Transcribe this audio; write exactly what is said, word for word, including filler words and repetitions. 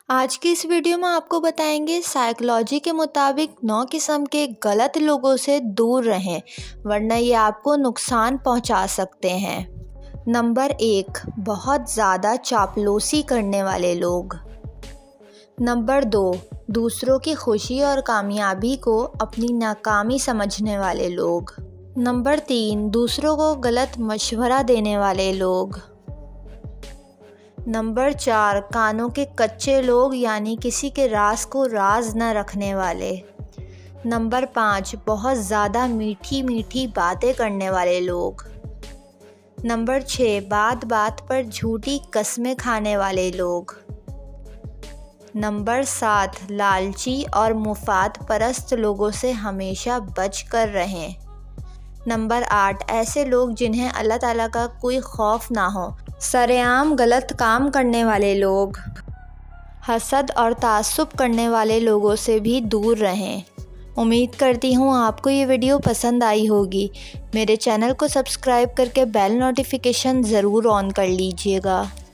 आज की इस वीडियो में आपको बताएंगे साइकोलॉजी के मुताबिक नौ किस्म के गलत लोगों से दूर रहें, वरना ये आपको नुकसान पहुंचा सकते हैं। नंबर एक, बहुत ज़्यादा चापलूसी करने वाले लोग। नंबर दो, दूसरों की खुशी और कामयाबी को अपनी नाकामी समझने वाले लोग। नंबर तीन, दूसरों को गलत मशवरा देने वाले लोग। नंबर चार, कानों के कच्चे लोग, यानी किसी के राज को राज न रखने वाले। नंबर पाँच, बहुत ज़्यादा मीठी मीठी बातें करने वाले लोग। नंबर छः, बात बात पर झूठी कस्में खाने वाले लोग। नंबर सात, लालची और मुफाद परस्त लोगों से हमेशा बच कर रहें। नंबर आठ, ऐसे लोग जिन्हें अल्लाह ताला का कोई खौफ ना हो, सरेआम गलत काम करने वाले लोग। हसद और तासुब करने वाले लोगों से भी दूर रहें। उम्मीद करती हूँ आपको ये वीडियो पसंद आई होगी। मेरे चैनल को सब्सक्राइब करके बेल नोटिफिकेशन ज़रूर ऑन कर लीजिएगा।